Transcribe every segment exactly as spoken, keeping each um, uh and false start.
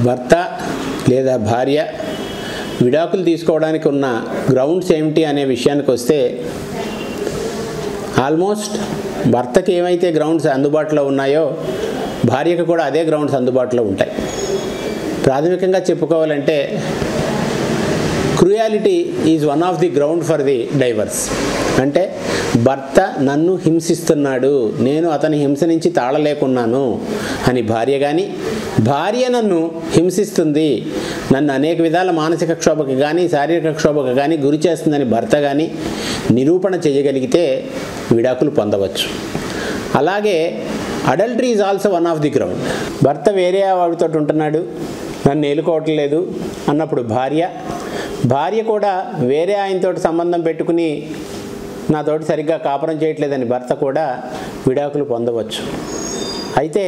భర్త లేదా భార్య విడాకులు తీసుకోవడానికి ఉన్న గ్రౌండ్స్ ఏమిటి అనే విషయానికి వస్తే ఆల్మోస్ట్ భర్తకి ఏమైతే గ్రౌండ్స్ అందుబాటులో ఉన్నాయో భార్యకు కూడా అదే గ్రౌండ్స్ అందుబాటులో ఉంటాయి. ప్రాథమికంగా చెప్పుకోవాలంటే cruelty is one of the ground for the divorce. అంటే భర్త నన్ను హింసిస్తున్నాడు, నేను అతని హింస నుంచి తాళలేకున్నాను అని భార్య కానీ, భార్య నన్ను హింసిస్తుంది, నన్ను అనేక విధాల మానసిక క్షోభకు కానీ శారీరక క్షోభకు కానీ గురి చేస్తుందని భర్త కానీ నిరూపణ చేయగలిగితే విడాకులు పొందవచ్చు. అలాగే adultery is also one of the ground. భర్త వేరే వాడితో ఉంటున్నాడు, నన్ను ఏలుకోవట్లేదు అన్నప్పుడు భార్య భార్య కూడా వేరే ఆయనతో సంబంధం పెట్టుకుని నాతోటి సరిగ్గా కాపురం చేయట్లేదని భర్త కూడా విడాకులు పొందవచ్చు. అయితే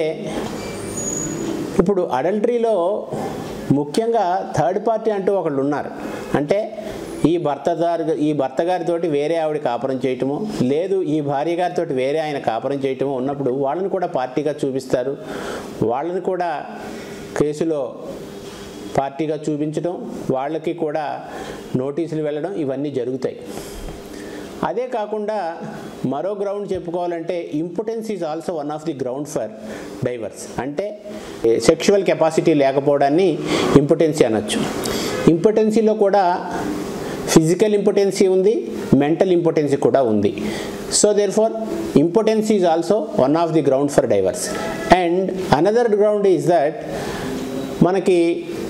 ఇప్పుడు అడల్టరీలో ముఖ్యంగా థర్డ్ పార్టీ అంటూ ఒకళ్ళు ఉన్నారు. అంటే ఈ భర్త ఈ భర్త గారితోటి వేరే ఆవిడ కాపురం చేయటము, లేదు ఈ భార్య గారితో వేరే ఆయన కాపురం చేయటము ఉన్నప్పుడు వాళ్ళని కూడా పార్టీగా చూపిస్తారు. వాళ్ళని కూడా కేసులో పార్టీగా చూపించడం, వాళ్ళకి కూడా నోటీసులు వెళ్ళడం, ఇవన్నీ జరుగుతాయి. అదే కాకుండా మరో గ్రౌండ్ చెప్పుకోవాలంటే impotence is also one of the ground for divorce. అంటే సెక్షువల్ కెపాసిటీ లేకపోవడాన్ని ఇంపార్టెన్సీ అనొచ్చు. ఇంపార్టెన్సీలో కూడా ఫిజికల్ ఇంపార్టెన్సీ ఉంది, మెంటల్ ఇంపార్టెన్సీ కూడా ఉంది. So there for impotence is also one of the ground for divorce. And another ground is that మనకి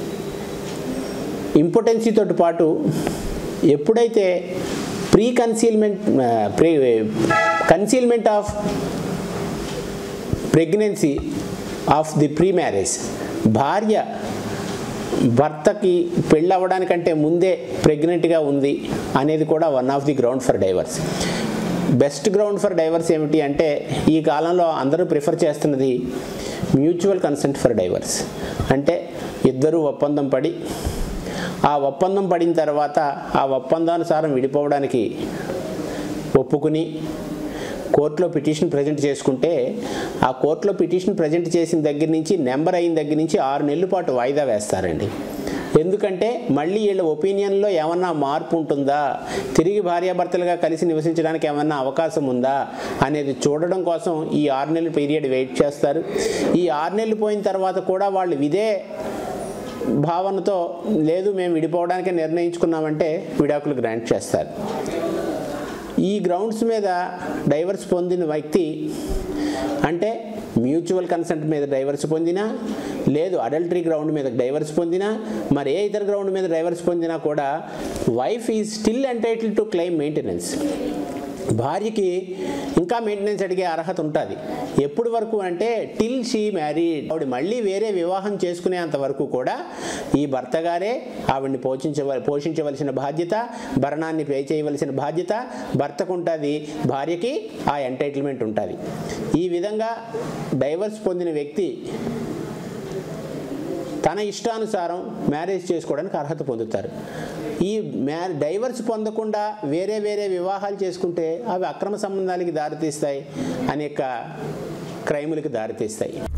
ఇంపార్టెన్సీతో పాటు ఎప్పుడైతే pre concealment pre concealment of pregnancy of the pre marriage, భార్య భర్తకి పెళ్ళి అవ్వడానికంటే ముందే ప్రెగ్నెంట్గా ఉంది అనేది కూడా one of the ground for divorce. Best ground for divorce ఏమిటి అంటే ఈ కాలంలో అందరూ ప్రిఫర్ చేస్తున్నది మ్యూచువల్ కన్సెంట్ ఫర్ డైవర్స్. అంటే ఇద్దరూ ఒప్పందం పడి ఆ ఒప్పందం పడిన తర్వాత ఆ ఒప్పందానుసారం విడిపోవడానికి ఒప్పుకుని కోర్టులో పిటిషన్ ప్రజెంట్ చేసుకుంటే ఆ కోర్టులో పిటిషన్ ప్రజెంట్ చేసిన దగ్గర నుంచి నెంబర్ అయిన దగ్గర నుంచి ఆరు నెలల పాటు వాయిదా వేస్తారండి. ఎందుకంటే మళ్ళీ వీళ్ళ ఒపీనియన్లో ఏమన్నా మార్పు ఉంటుందా, తిరిగి భార్యాభర్తలుగా కలిసి నివసించడానికి ఏమన్నా అవకాశం ఉందా అనేది చూడడం కోసం ఈ ఆరు నెలల పీరియడ్ వెయిట్ చేస్తారు. ఈ ఆరు నెలలు పోయిన తర్వాత కూడా వాళ్ళు ఇదే భావనతో లేదు మేము విడిపోవడానికే నిర్ణయించుకున్నామంటే విడాకులు గ్రాంట్ చేస్తారు. ఈ గ్రౌండ్స్ మీద డైవర్స్ పొందిన వ్యక్తి అంటే మ్యూచువల్ కన్సెంట్ మీద డైవర్స్ పొందినా, లేదు అడల్టరీ గ్రౌండ్ మీద డైవర్స్ పొందినా, మరి ఏ ఇతర గ్రౌండ్ మీద డైవర్స్ పొందినా కూడా wife is still entitle to claim maintenance. భార్యకి ఇంకా మెయింటెనెన్స్ అడిగే అర్హత ఉంటుంది. ఎప్పటి వరకు అంటే టిల్ షీ మ్యారీడ్, ఆవిడ మళ్ళీ వేరే వివాహం చేసుకునేంత వరకు కూడా ఈ భర్త గారే ఆవిడ్ని పోషించవ పోషించవలసిన బాధ్యత, భరణాన్ని పే చేయవలసిన బాధ్యత భర్తకు ఉంటుంది, భార్యకి ఆ ఎంటైటిల్మెంట్ ఉంటుంది. ఈ విధంగా డైవర్స్ పొందిన వ్యక్తి తన ఇష్టానుసారం మ్యారేజ్ చేసుకోవడానికి అర్హత పొందుతారు. ఈ మ్యా డైవర్స్ పొందకుండా వేరే వేరే వివాహాలు చేసుకుంటే అవి అక్రమ సంబంధాలకి దారితీస్తాయి, అనేక క్రైములకు దారితీస్తాయి.